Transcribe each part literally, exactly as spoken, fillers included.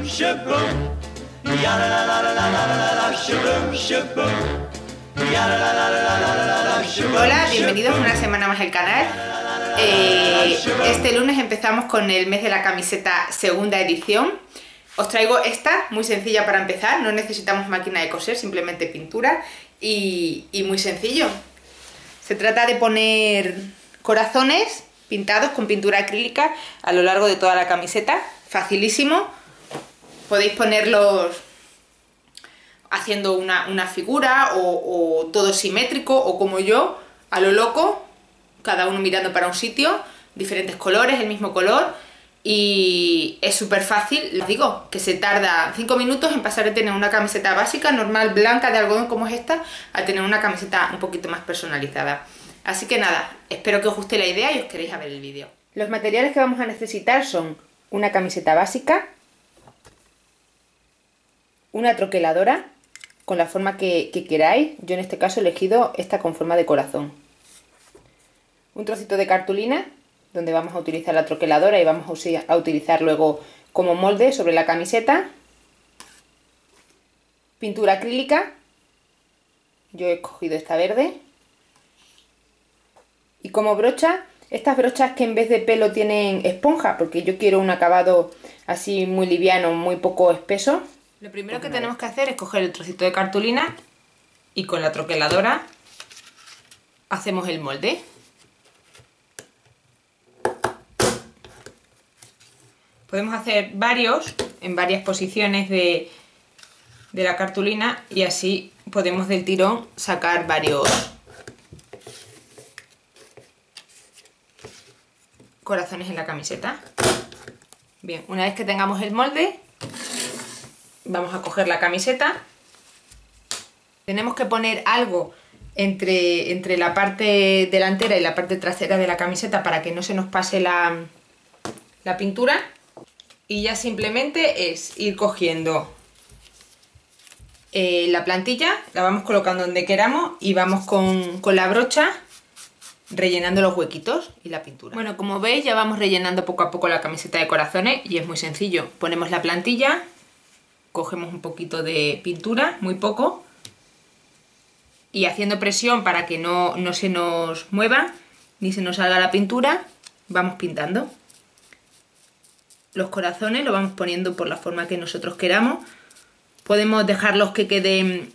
Hola, bienvenidos una semana más al canal. Eh, este lunes empezamos con el mes de la camiseta segunda edición. Os traigo esta, muy sencilla para empezar, no necesitamos máquina de coser, simplemente pintura y, y muy sencillo. Se trata de poner corazones pintados con pintura acrílica a lo largo de toda la camiseta, facilísimo. Podéis ponerlos haciendo una, una figura o, o todo simétrico o como yo, a lo loco, cada uno mirando para un sitio, diferentes colores, el mismo color, y es súper fácil. Les digo que se tarda cinco minutos en pasar de tener una camiseta básica, normal, blanca, de algodón como es esta, a tener una camiseta un poquito más personalizada. Así que nada, espero que os guste la idea y os queréis a ver el vídeo. Los materiales que vamos a necesitar son una camiseta básica, una troqueladora con la forma que, que queráis. Yo en este caso he elegido esta con forma de corazón. Un trocito de cartulina donde vamos a utilizar la troqueladora y vamos a utilizar luego como molde sobre la camiseta. Pintura acrílica, yo he escogido esta verde. Y como brocha, estas brochas que en vez de pelo tienen esponja, porque yo quiero un acabado así muy liviano, muy poco espeso. Lo primero que tenemos que hacer es coger el trocito de cartulina y con la troqueladora hacemos el molde. Podemos hacer varios en varias posiciones de, de la cartulina y así podemos del tirón sacar varios corazones en la camiseta. Bien, una vez que tengamos el molde, vamos a coger la camiseta. Tenemos que poner algo entre, entre la parte delantera y la parte trasera de la camiseta para que no se nos pase la, la pintura. Y ya simplemente es ir cogiendo eh, la plantilla, la vamos colocando donde queramos y vamos con, con la brocha rellenando los huequitos y la pintura. Bueno, como veis ya vamos rellenando poco a poco la camiseta de corazones y es muy sencillo. Ponemos la plantilla, cogemos un poquito de pintura, muy poco, y haciendo presión para que no, no se nos mueva ni se nos salga la pintura, vamos pintando. Los corazones los vamos poniendo por la forma que nosotros queramos. Podemos dejarlos que queden,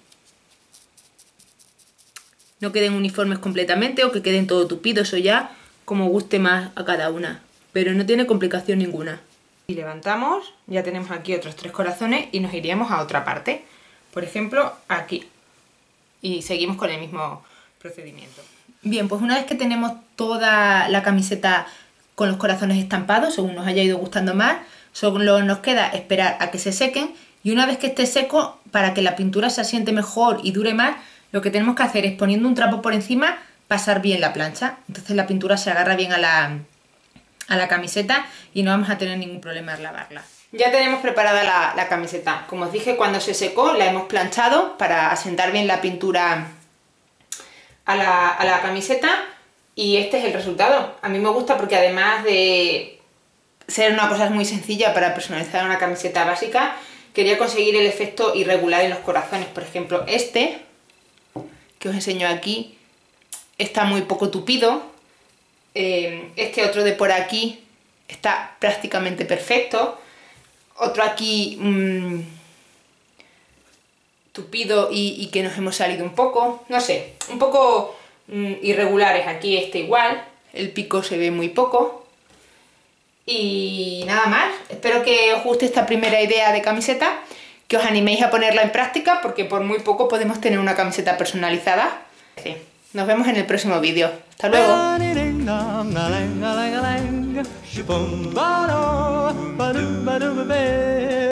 no queden uniformes completamente o que queden todo tupidos, eso ya como guste más a cada una, pero no tiene complicación ninguna. Y levantamos, ya tenemos aquí otros tres corazones y nos iríamos a otra parte, por ejemplo aquí, y seguimos con el mismo procedimiento. Bien, pues una vez que tenemos toda la camiseta con los corazones estampados, según nos haya ido gustando más, solo nos queda esperar a que se sequen, y una vez que esté seco, para que la pintura se asiente mejor y dure más, lo que tenemos que hacer es, poniendo un trapo por encima, pasar bien la plancha. Entonces la pintura se agarra bien a la, a la camiseta y no vamos a tener ningún problema al lavarla. Ya tenemos preparada la, la camiseta. Como os dije, cuando se secó la hemos planchado para asentar bien la pintura a la, a la camiseta. Y este es el resultado. A mí me gusta porque además de ser una cosa muy sencilla para personalizar una camiseta básica, quería conseguir el efecto irregular en los corazones. Por ejemplo, este, que os enseño aquí, está muy poco tupido. Eh, este otro de por aquí está prácticamente perfecto. Otro aquí mmm, tupido y, y que nos hemos salido un poco. No sé, un poco irregulares. Aquí este igual, el pico se ve muy poco. Y nada más, espero que os guste esta primera idea de camiseta, que os animéis a ponerla en práctica, porque por muy poco podemos tener una camiseta personalizada. Sí. Nos vemos en el próximo vídeo. Hasta luego.